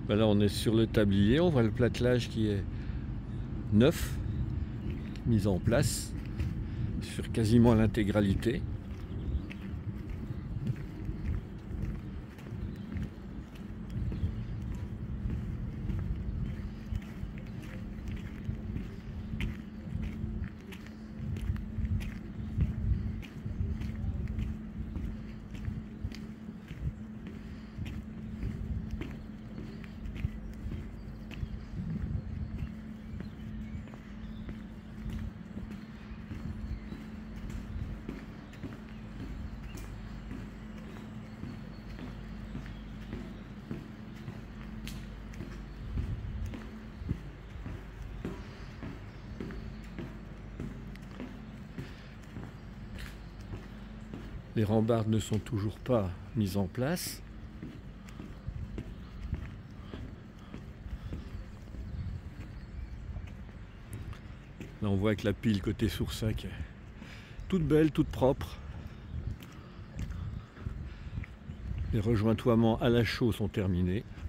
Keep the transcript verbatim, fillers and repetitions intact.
Ben là on est sur le tablier, on voit le platelage qui est neuf, mis en place sur quasiment l'intégralité. Les rambardes ne sont toujours pas mises en place. Là on voit que la pile côté Soursac est toute belle, toute propre. Les rejointoiements à la chaux sont terminés.